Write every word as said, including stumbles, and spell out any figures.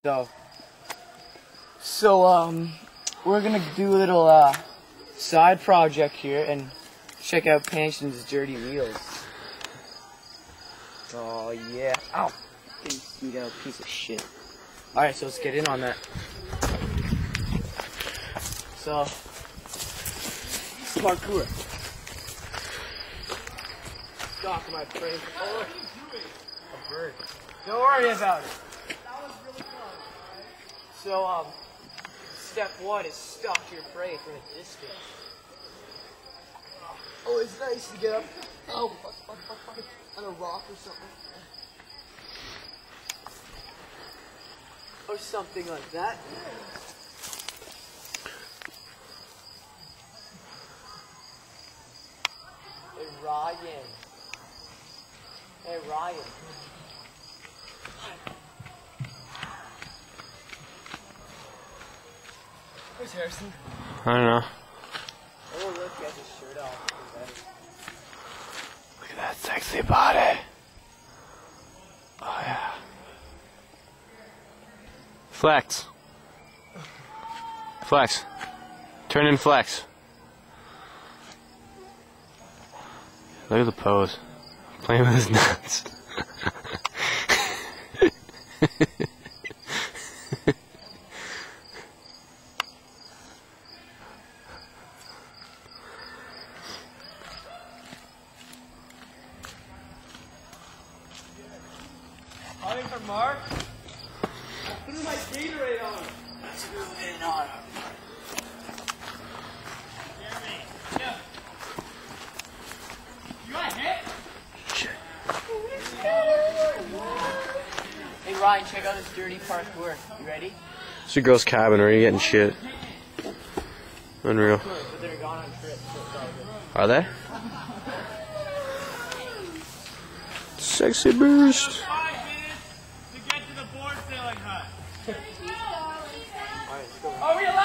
So, so um, we're gonna do a little uh, side project here and check out Panshin's dirty wheels. Oh yeah! Ow! You got a piece of shit. All right, so let's get in on that. So, parkour. Stop my brain. Oh, a bird. Don't worry about it. So, um, step one is stalk your prey from a distance. Oh, it's nice to get up. Oh, fuck, fuck, fuck, fuck, on a rock or something. Or something like that. Hey, Ryan. Hey, Ryan. Where's Harrison? I don't know. Oh, look, he has his shirt off. Look at that sexy body. Oh, yeah. Flex. Flex. Turn and flex. Look at the pose. Playing with his nuts. Calling for Mark? I threw my Gatorade on. I threw it on. Jeremy, yeah. You got hit? Shit. Hey Ryan, check out this dirty parkour. You ready? It's your girl's cabin. Are you getting shit? Unreal. But they're gone on trips, so it's all good. Are they? Sexy boost. Five minutes to get to the board sailing hut. Alright, let's go. Are we allowed?